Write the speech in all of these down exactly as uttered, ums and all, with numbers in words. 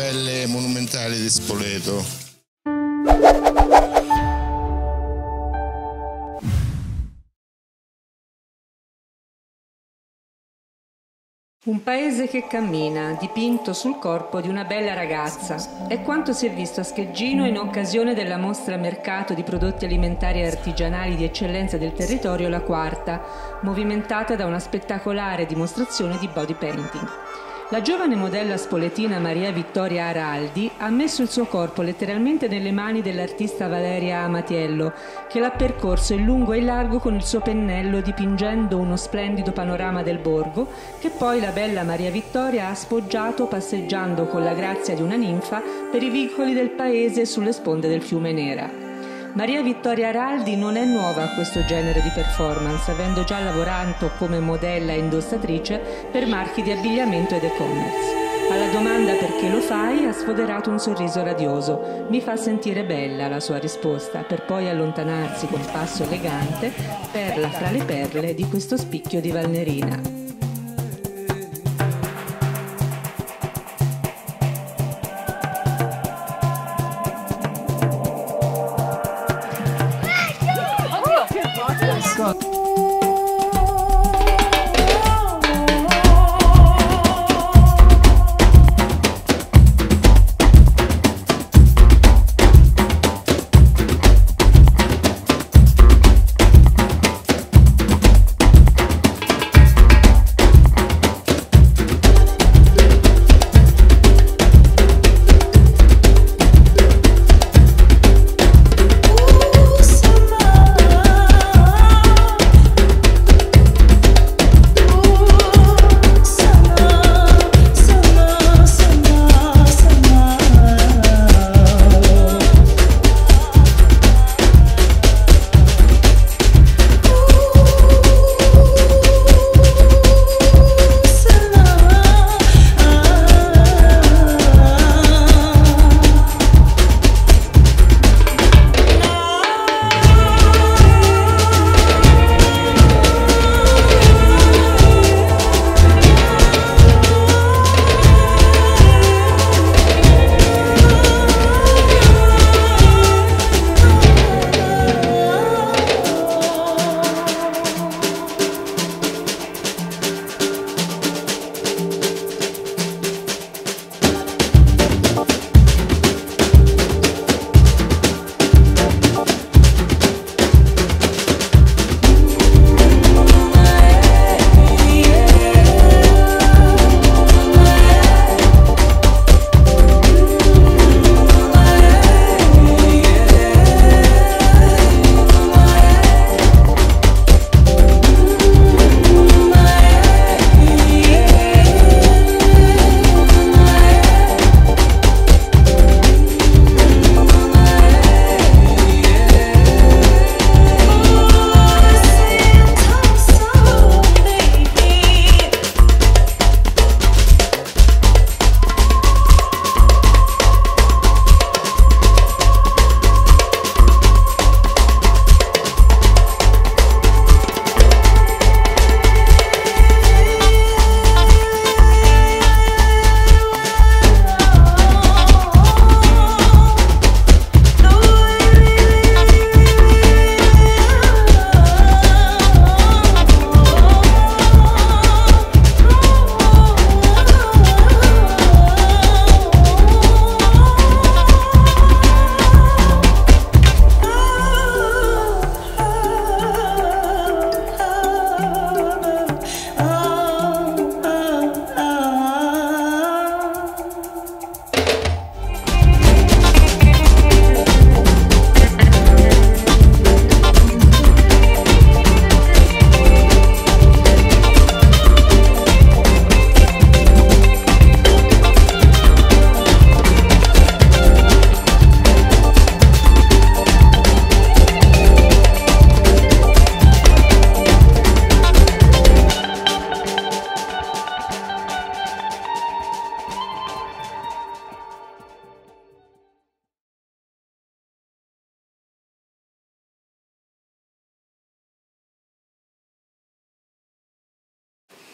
cappelle monumentali di Spoleto. Un paese che cammina, dipinto sul corpo di una bella ragazza. È quanto si è visto a Scheggino in occasione della mostra mercato di prodotti alimentari e artigianali di eccellenza del territorio, la quarta, movimentata da una spettacolare dimostrazione di body painting. La giovane modella spoletina Maria Vittoria Araldi ha messo il suo corpo letteralmente nelle mani dell'artista Valeria Amatiello, che l'ha percorso in lungo e in largo con il suo pennello, dipingendo uno splendido panorama del borgo che poi la bella Maria Vittoria ha sfoggiato passeggiando con la grazia di una ninfa per i vicoli del paese sulle sponde del fiume Nera. Maria Vittoria Araldi non è nuova a questo genere di performance, avendo già lavorato come modella e indossatrice per marchi di abbigliamento ed e-commerce. Alla domanda perché lo fai ha sfoderato un sorriso radioso. Mi fa sentire bella, la sua risposta, per poi allontanarsi con passo elegante, perla fra le perle di questo spicchio di Valnerina.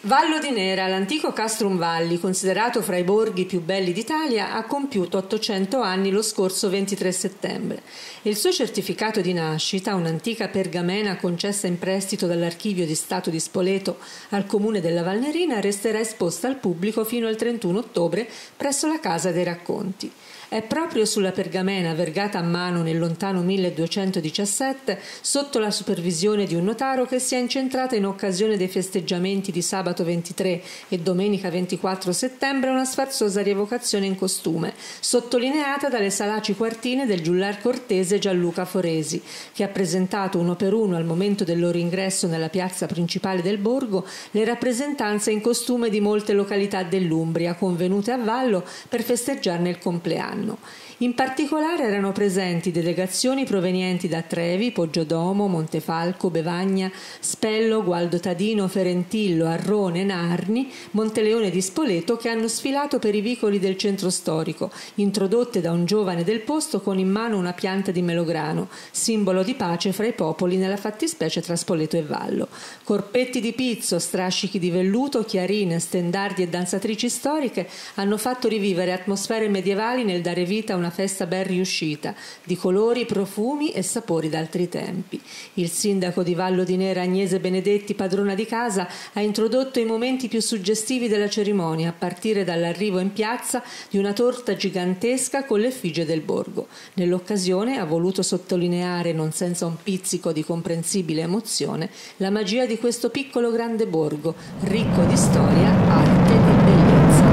Vallo di Nera, l'antico Castrum Valli, considerato fra i borghi più belli d'Italia, ha compiuto ottocento anni lo scorso ventitré settembre. Il suo certificato di nascita, un'antica pergamena concessa in prestito dall'Archivio di Stato di Spoleto al comune della Valnerina, resterà esposta al pubblico fino al trentuno ottobre presso la Casa dei Racconti. È proprio sulla pergamena vergata a mano nel lontano milleduecentodiciassette, sotto la supervisione di un notaro, che si è incentrata in occasione dei festeggiamenti di sabato ventitré e domenica ventiquattro settembre una sfarzosa rievocazione in costume, sottolineata dalle salaci quartine del giullar cortese Gianluca Foresi, che ha presentato uno per uno al momento del loro ingresso nella piazza principale del borgo le rappresentanze in costume di molte località dell'Umbria convenute a Vallo per festeggiarne il compleanno. In particolare erano presenti delegazioni provenienti da Trevi, Poggiodomo, Montefalco, Bevagna, Spello, Gualdo Tadino, Ferentillo, Arrone, Narni, Monteleone di Spoleto, che hanno sfilato per i vicoli del centro storico, introdotte da un giovane del posto con in mano una pianta di melograno, simbolo di pace fra i popoli, nella fattispecie tra Spoleto e Vallo. Corpetti di pizzo, strascichi di velluto, chiarine, stendardi e danzatrici storiche hanno fatto rivivere atmosfere medievali nel dare vita a una festa ben riuscita, di colori, profumi e sapori d'altri tempi. Il sindaco di Vallo di Nera, Agnese Benedetti, padrona di casa, ha introdotto i momenti più suggestivi della cerimonia, a partire dall'arrivo in piazza di una torta gigantesca con l'effigie del borgo. Nell'occasione ha voluto sottolineare, non senza un pizzico di comprensibile emozione, la magia di questo piccolo grande borgo, ricco di storia, arte e bellezza.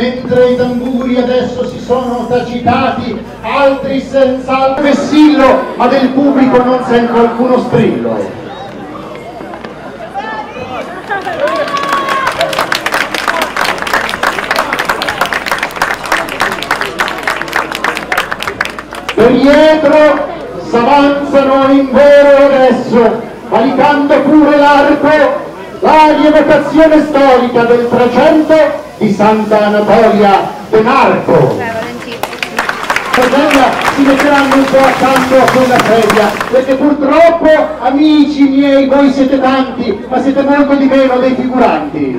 mentre i tamburi adesso si sono tacitati, altri senz'altro vessillo, ma del pubblico non sento alcuno strillo. Per dietro s'avanzano in volo adesso, valicando pure l'arco, la rievocazione storica del trecento di Santa Anatolia de Narco. Si metteranno un po' accanto a quella sedia, perché purtroppo, amici miei, voi siete tanti, ma siete molto di meno dei figuranti.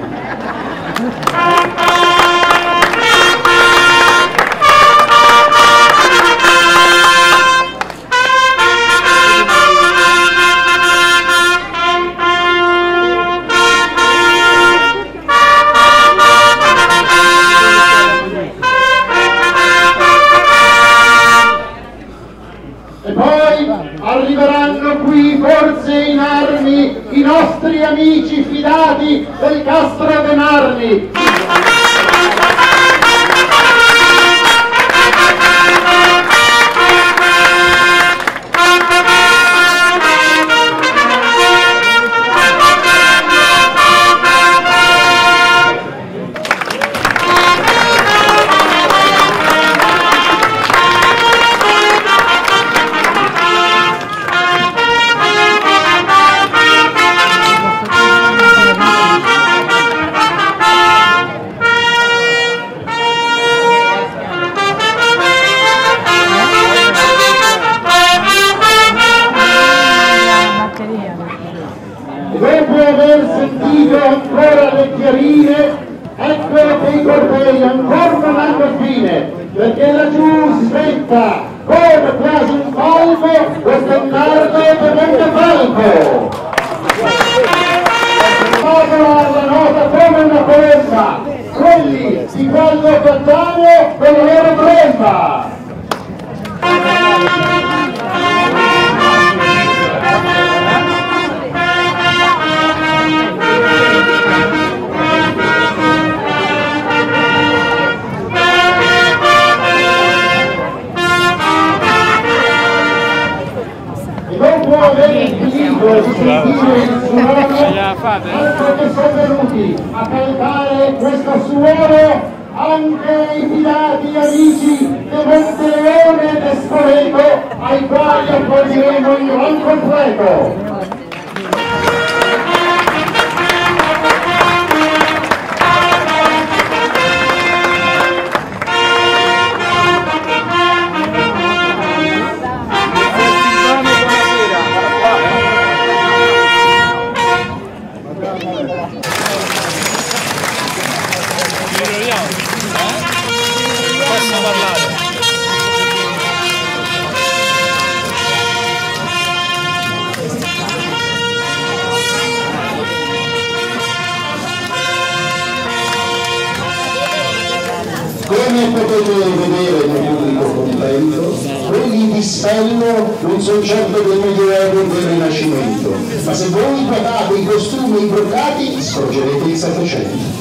Arriveranno qui forse in armi i nostri amici fidati del Castro de Narni. Dopo aver sentito ancora le chiarine, ecco che i cortei ancora non hanno fine, perché laggiù svetta come quasi un falco lo stendardo per Montefalco. Vado alla nota come una colomba, quelli di Valdo Cattaneo con la loro tromba. Dopo aver finito di sentire il suono, altro che sono venuti a cantare questo suono anche i fidati amici di Monteleone ed Spoleto, ai quali accoglieremo in gran completo. Come potete vedere nel pubblico contento, quelli di Spello non sono certo del Medioevo e del Rinascimento, ma se voi guardate i costumi e i brocati scorgerete il Settecento.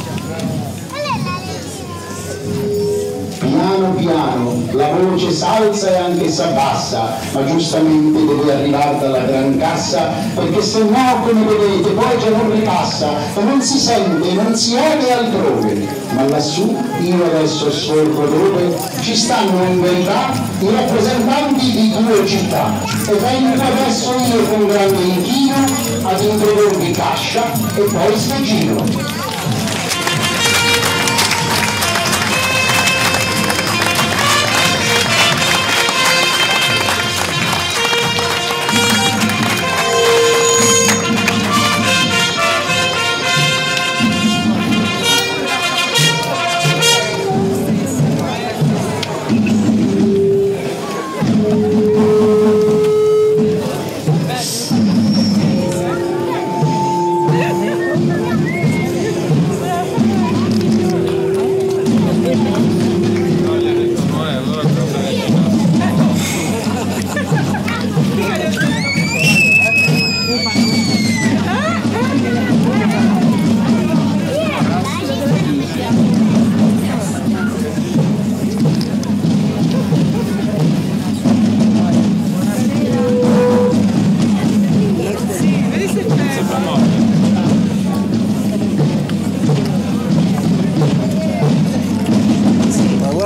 Piano piano, la voce s'alza e anche s'abbassa, ma giustamente deve arrivare dalla gran cassa, perché se no, come vedete, poi già non ripassa, e non si sente, non si vede altrove. Ma lassù, io adesso scorgo dove, ci stanno in verità i rappresentanti di due città, e vengo adesso io con grande inchino ad introdurvi Cascia e poi Stegino.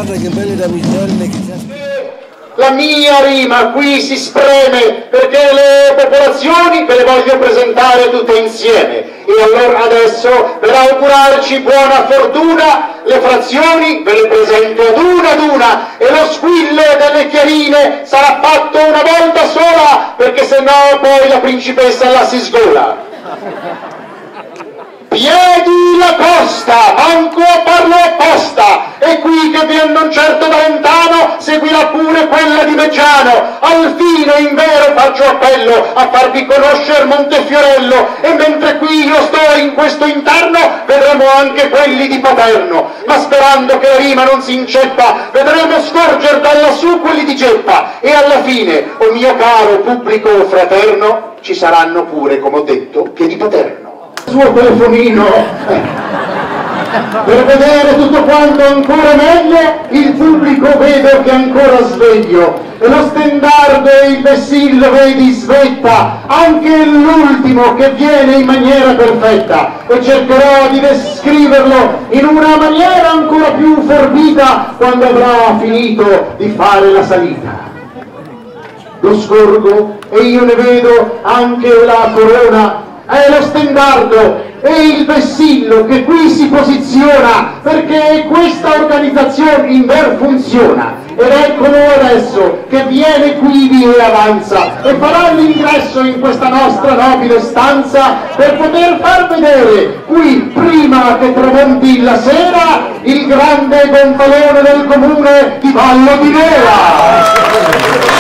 guarda che belle damigelle che c'è. La mia rima qui si spreme perché le popolazioni ve le voglio presentare tutte insieme e allora adesso per augurarci buona fortuna le frazioni ve le presento ad una ad una e lo squillo delle chiarine sarà fatto una volta sola perché sennò poi la principessa la si sgola. Piedi la costa, manco a farlo apposta, e qui che vien non certo da lontano, seguirà pure quella di Meggiano, al fine in vero faccio appello a farvi conoscere Montefiorello, e mentre qui io sto in questo interno, vedremo anche quelli di Paterno, ma sperando che la rima non si inceppa, vedremo scorgere da lassù quelli di Geppa, e alla fine, o mio caro pubblico fraterno, ci saranno pure, come ho detto, piedi Paterno. Suo telefonino eh, per vedere tutto quanto ancora meglio il pubblico vedo che è ancora sveglio e lo stendardo e il vessillo vedi svetta anche l'ultimo che viene in maniera perfetta e cercherò di descriverlo in una maniera ancora più forbita quando avrà finito di fare la salita. Lo scorgo e io ne vedo anche la corona. È lo stendardo e il vessillo che qui si posiziona perché questa organizzazione in ver funziona ed eccolo adesso che viene qui e avanza e farà l'ingresso in questa nostra nobile stanza per poter far vedere qui prima che tramonti la sera il grande gonfalone del comune di Vallo di Nera.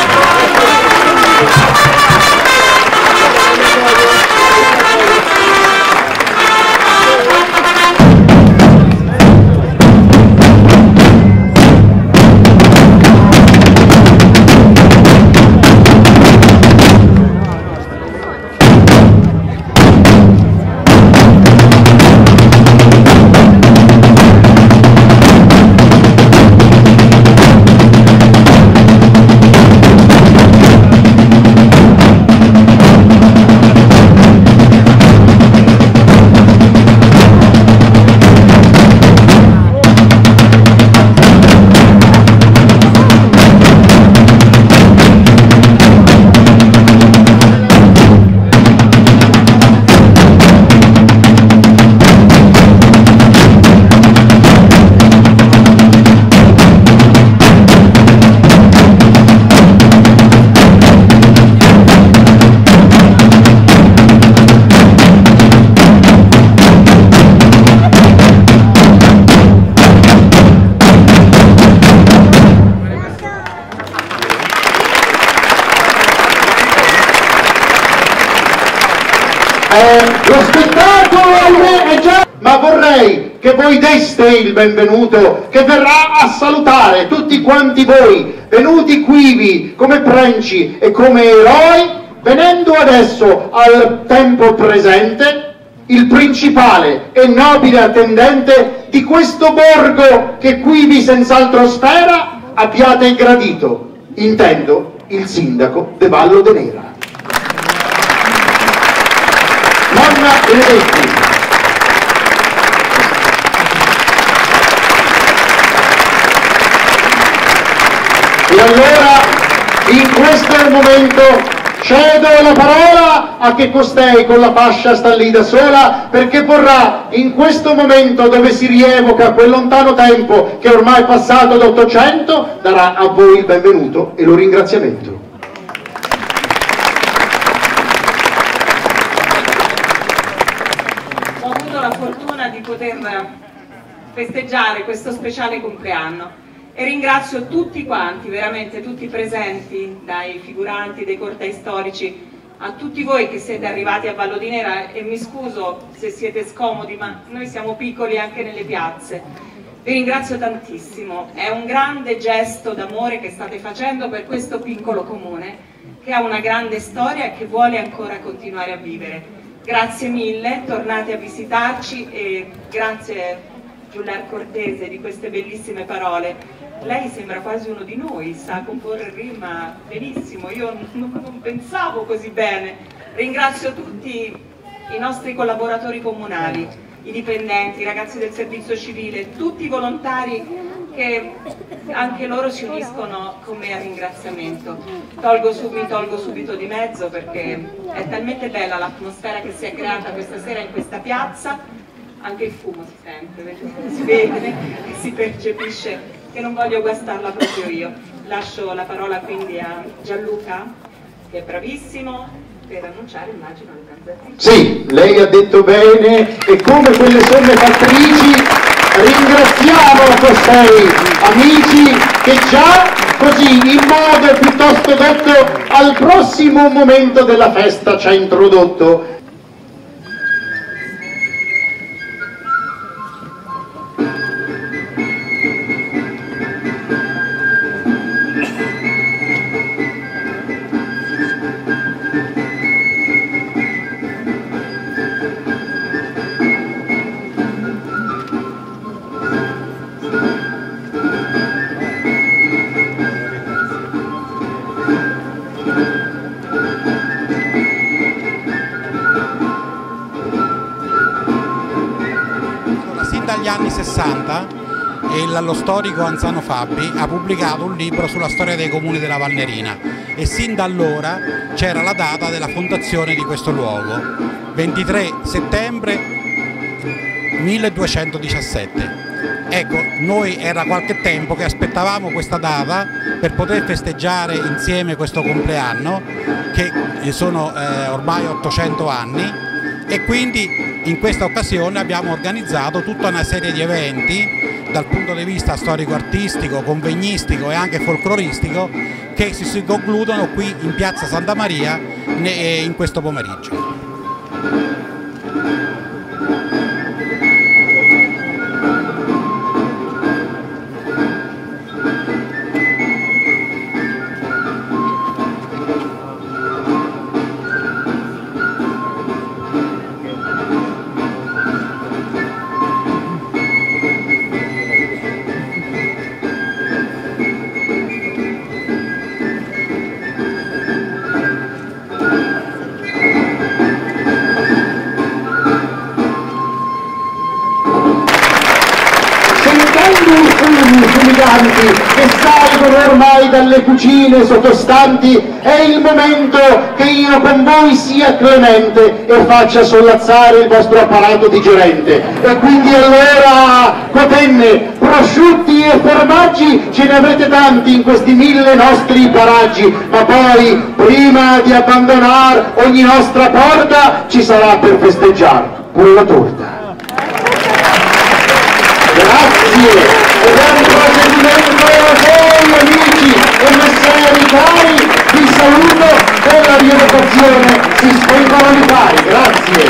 Lo spettacolo è già... Ma vorrei che voi deste il benvenuto che verrà a salutare tutti quanti voi, venuti quivi come prenci e come eroi, venendo adesso al tempo presente, il principale e nobile attendente di questo borgo che quivi senz'altro spera abbiate gradito, intendo il sindaco de Vallo de Nera. Nonna Benedetti. E allora, in questo momento, cedo la parola a che costei con la fascia sta lì da sola, perché vorrà, in questo momento dove si rievoca quel lontano tempo che ormai è passato d'Ottocento, darà a voi il benvenuto e lo ringraziamento. Di poter festeggiare questo speciale compleanno e ringrazio tutti quanti, veramente tutti i presenti, dai figuranti, dei cortei storici, a tutti voi che siete arrivati a Vallo di Nera, e mi scuso se siete scomodi ma noi siamo piccoli anche nelle piazze. Vi ringrazio tantissimo, è un grande gesto d'amore che state facendo per questo piccolo comune che ha una grande storia e che vuole ancora continuare a vivere. Grazie mille, tornate a visitarci e grazie Giuliar Cortese di queste bellissime parole. Lei sembra quasi uno di noi, sa comporre rima benissimo, io non, non pensavo così bene. Ringrazio tutti i nostri collaboratori comunali, i dipendenti, i ragazzi del servizio civile, tutti i volontari che anche loro si uniscono con me al ringraziamento. Tolgo sub, mi tolgo subito di mezzo perché è talmente bella l'atmosfera che si è creata questa sera in questa piazza, anche il fumo si sente, si vede, si percepisce, che non voglio guastarla proprio io. Lascio la parola quindi a Gianluca, che è bravissimo, per annunciare, immagino, le canzoni. Sì, lei ha detto bene, e come quelle somme fattrici ringraziamo costei amici che già così in modo piuttosto detto al prossimo momento della festa ci ha introdotto. Dagli anni sessanta lo storico Anzano Fabbi ha pubblicato un libro sulla storia dei comuni della Valnerina e sin da allora c'era la data della fondazione di questo luogo, ventitré settembre milleduecentodiciassette. Ecco, noi era qualche tempo che aspettavamo questa data per poter festeggiare insieme questo compleanno, che sono eh, ormai ottocento anni, e quindi in questa occasione abbiamo organizzato tutta una serie di eventi dal punto di vista storico-artistico, convegnistico e anche folcloristico che si concludono qui in piazza Santa Maria in questo pomeriggio. Che salgono ormai dalle cucine sottostanti, è il momento che io con voi sia clemente e faccia sollazzare il vostro apparato digerente. E quindi allora, cotenne, prosciutti e formaggi ce ne avrete tanti in questi mille nostri paraggi, ma poi prima di abbandonare ogni nostra porta ci sarà per festeggiare pure la torta. Grazie! E buon proseguimento a voi amici e messeri cari, vi saluto per la rievocazione, si spengono i pari, grazie.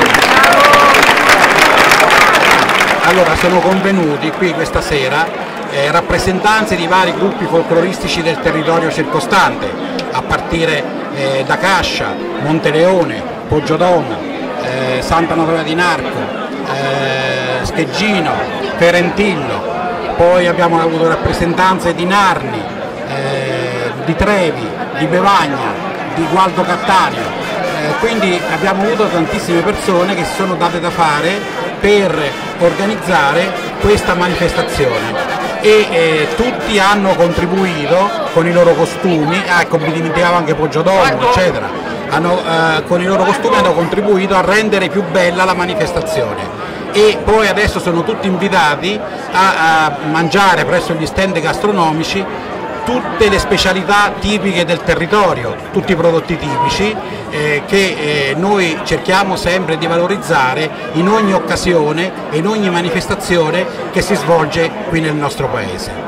Allora, sono convenuti qui questa sera eh, rappresentanze di vari gruppi folcloristici del territorio circostante, a partire eh, da Cascia, Monteleone, Poggiodomo, eh, Santa Maria di Narco, eh, Scheggino, Ferentillo. Poi abbiamo avuto rappresentanze di Narni, eh, di Trevi, di Bevagna, di Gualdo Cattaneo, eh, quindi abbiamo avuto tantissime persone che si sono date da fare per organizzare questa manifestazione e eh, tutti hanno contribuito con i loro costumi, ah, ecco, mi dimenticavo anche Poggiodomo, eccetera, hanno, eh, con i loro costumi hanno contribuito a rendere più bella la manifestazione. E poi adesso sono tutti invitati a, a mangiare presso gli stand gastronomici tutte le specialità tipiche del territorio, tutti i prodotti tipici eh, che eh, noi cerchiamo sempre di valorizzare in ogni occasione e in ogni manifestazione che si svolge qui nel nostro paese.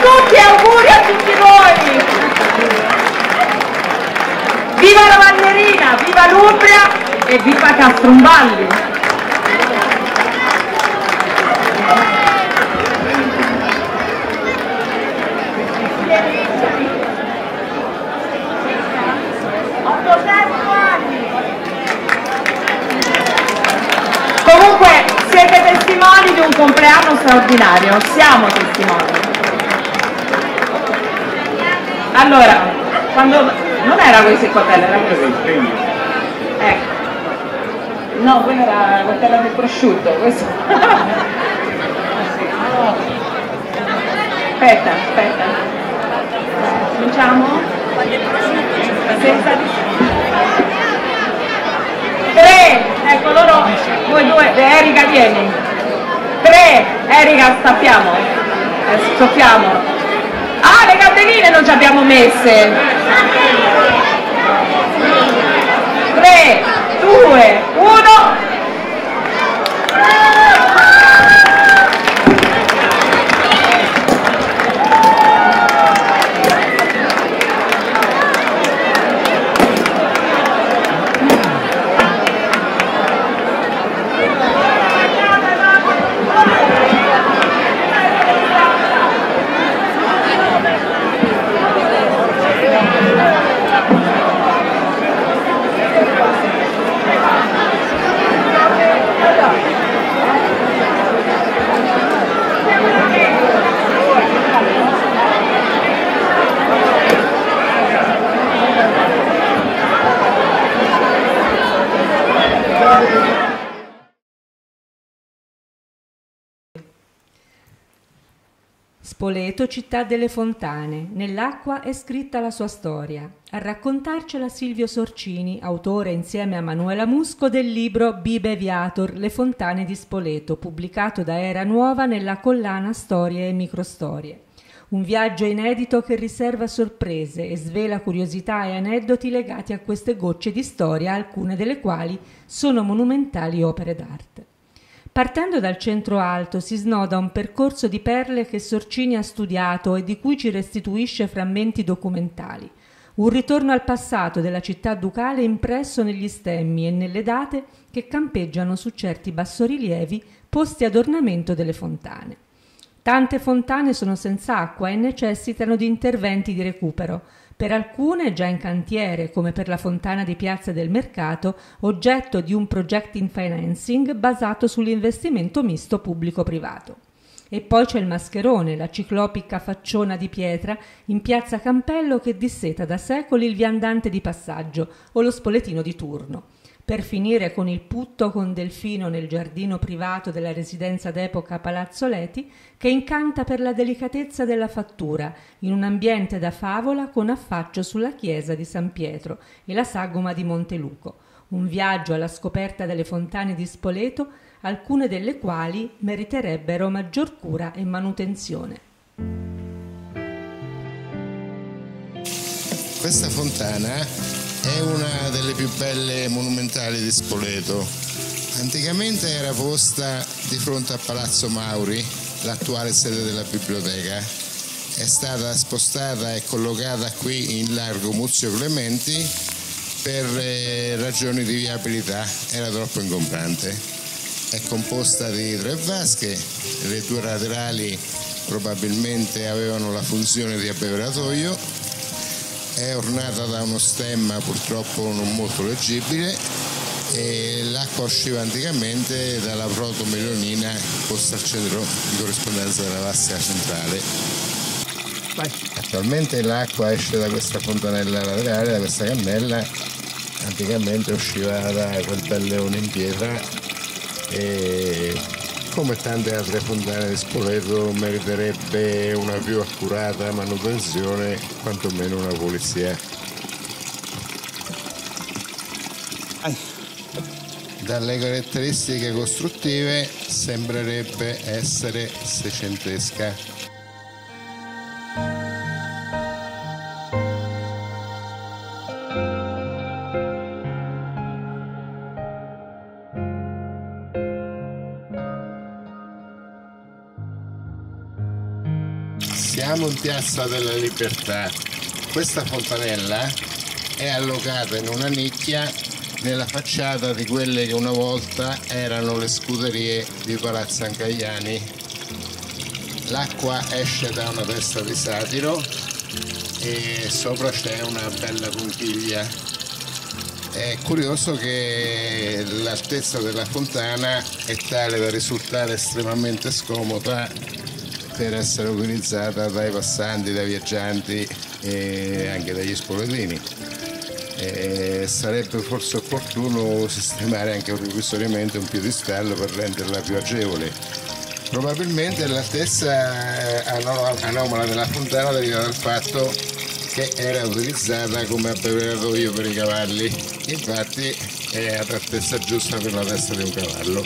tutti, auguri a tutti voi! Viva la Valnerina, viva l'Umbria e viva Castromballi! Comunque siete testimoni di un compleanno straordinario, siamo testimoni. Allora, quando non era questo il coltello, era questo. Ecco. No, quello era il coltello del prosciutto, questo. Aspetta, aspetta. Cominciamo? Senza tre, ecco loro, voi due, Erika vieni, tre, Erika stappiamo, adesso soffiamo, ah le candeline non ci abbiamo messe, tre, due, uno, Spoleto, città delle fontane, nell'acqua è scritta la sua storia. A raccontarcela Silvio Sorcini, autore insieme a Manuela Musco del libro Bibe Viator, Le fontane di Spoleto, pubblicato da Era Nuova nella collana Storie e Microstorie. Un viaggio inedito che riserva sorprese e svela curiosità e aneddoti legati a queste gocce di storia, alcune delle quali sono monumentali opere d'arte. Partendo dal centro alto si snoda un percorso di perle che Sorcini ha studiato e di cui ci restituisce frammenti documentali. Un ritorno al passato della città ducale impresso negli stemmi e nelle date che campeggiano su certi bassorilievi posti ad ornamento delle fontane. Tante fontane sono senza acqua e necessitano di interventi di recupero. Per alcune già in cantiere, come per la fontana di Piazza del Mercato, oggetto di un projecting financing basato sull'investimento misto pubblico-privato. E poi c'è il mascherone, la ciclopica facciona di pietra in Piazza Campello che disseta da secoli il viandante di passaggio o lo spoletino di turno. Per finire con il putto con delfino nel giardino privato della residenza d'epoca Palazzo Leti, che incanta per la delicatezza della fattura, in un ambiente da favola con affaccio sulla chiesa di San Pietro e la sagoma di Monteluco. Un viaggio alla scoperta delle fontane di Spoleto, alcune delle quali meriterebbero maggior cura e manutenzione. Questa fontana è una delle più belle monumentali di Spoleto. Anticamente era posta di fronte a Palazzo Mauri, l'attuale sede della biblioteca. È stata spostata e collocata qui in largo Muzio Clementi per eh, ragioni di viabilità, era troppo ingombrante. È composta di tre vasche, le due laterali probabilmente avevano la funzione di abbeveratoio. È ornata da uno stemma purtroppo non molto leggibile e l'acqua usciva anticamente dalla proto-melonina posta al centro di corrispondenza della vasca centrale. Vai. Attualmente l'acqua esce da questa fontanella laterale, da questa cannella, anticamente usciva da quel bel leone in pietra e come tante altre fontane di Spoleto meriterebbe una più accurata manutenzione, quantomeno una pulizia. Dalle caratteristiche costruttive sembrerebbe essere seicentesca. Siamo in Piazza della Libertà. Questa fontanella è allocata in una nicchia nella facciata di quelle che una volta erano le scuderie di Palazzo Ancagliani. L'acqua esce da una testa di satiro e sopra c'è una bella conchiglia. È curioso che l'altezza della fontana è tale da risultare estremamente scomoda per essere utilizzata dai passanti, dai viaggianti e anche dagli spoletini. E sarebbe forse opportuno sistemare anche provvisoriamente un piedistallo per renderla più agevole. Probabilmente l'altezza anomala della fontana deriva dal fatto che era utilizzata come abbeveratoio per i cavalli, infatti è ad altezza giusta per la testa di un cavallo.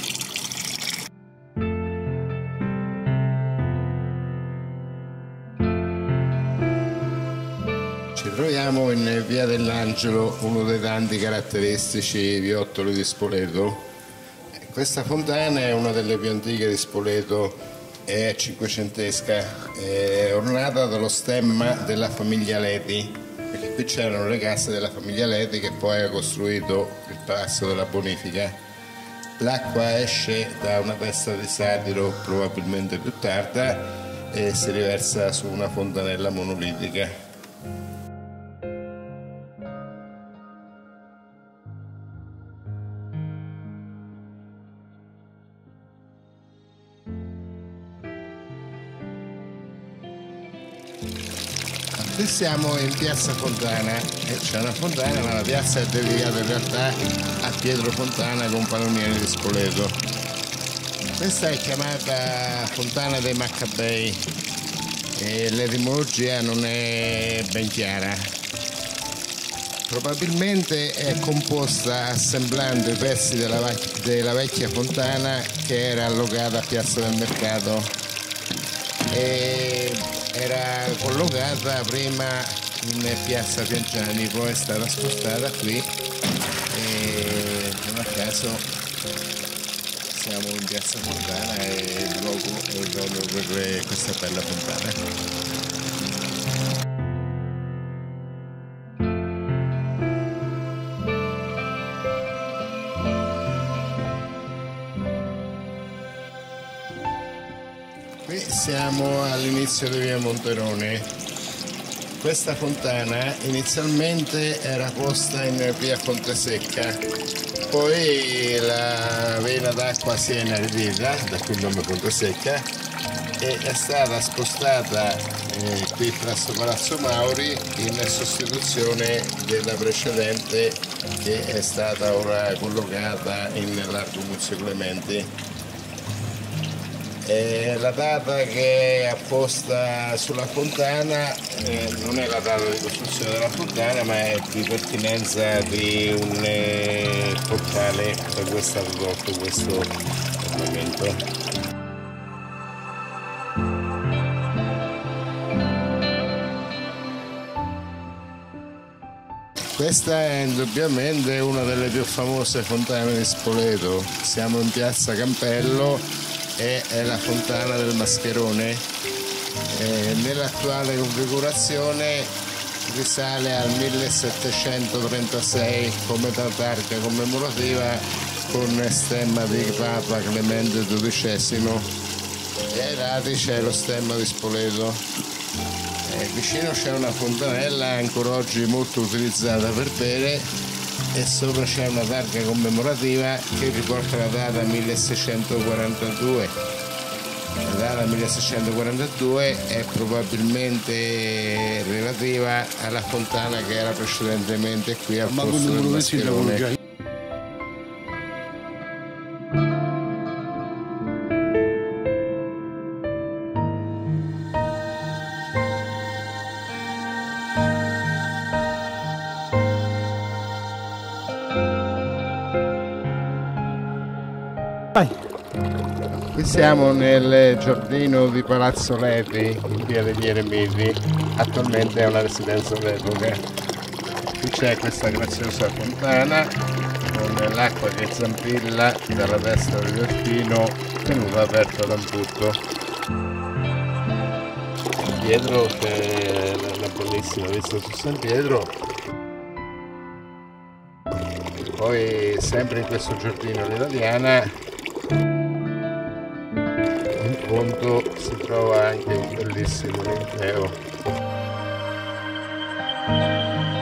Ci troviamo in Via dell'Angelo, uno dei tanti caratteristici viottoli di Spoleto. Questa fontana è una delle più antiche di Spoleto, è cinquecentesca, è ornata dallo stemma della famiglia Leti, perché qui c'erano le case della famiglia Leti che poi ha costruito il Palazzo della Bonifica. L'acqua esce da una testa di satiro probabilmente più tarda e si riversa su una fontanella monolitica. Qui siamo in Piazza Fontana e c'è una fontana, ma la piazza è dedicata in realtà a Pietro Fontana, companoniere di Spoleto. Questa è chiamata Fontana dei Maccabei e l'etimologia non è ben chiara. Probabilmente è composta assemblando i pezzi della, della vecchia fontana che era allocata a Piazza del Mercato e era collocata prima in Piazza Piaggiani, poi è stata spostata qui e non a caso siamo in Piazza Fontana e il luogo è proprio per questa bella fontana. Qui siamo all'inizio di via Monterone. Questa fontana inizialmente era posta in via Fontesecca, poi la vena d'acqua si è inaridita, da qui il nome Fontesecca, e è stata spostata eh, qui presso Palazzo Mauri in sostituzione della precedente che è stata ora collocata in Largo Muzio Clementi. E la data che è apposta sulla fontana eh, non è la data di costruzione della fontana, ma è di pertinenza di un eh, portale da cui è stato tolto questo ornamento. Questa è indubbiamente una delle più famose fontane di Spoleto. Siamo in Piazza Campello e è la fontana del Mascherone. Eh, nell'attuale configurazione risale al millesettecentotrentasei come targa commemorativa con stemma di Papa Clemente dodicesimo e ai lati c'è lo stemma di Spoleto. Eh, vicino c'è una fontanella ancora oggi molto utilizzata per bere e sopra c'è una targa commemorativa che riporta la data milleseicentoquarantadue. La data milleseicentoquarantadue è probabilmente relativa alla fontana che era precedentemente qui al posto del Mascherone. Qui siamo nel giardino di Palazzo Leti, in via degli Eremiti, attualmente è una residenza d'epoca. Qui c'è questa graziosa fontana con l'acqua che zampilla dalla testa del delfino tenuta aperta da un tutto. Pietro, c'è la bellissima vista su San Pietro. Poi sempre in questo giardino all'italiana in fondo si trova anche un bellissimo linceo.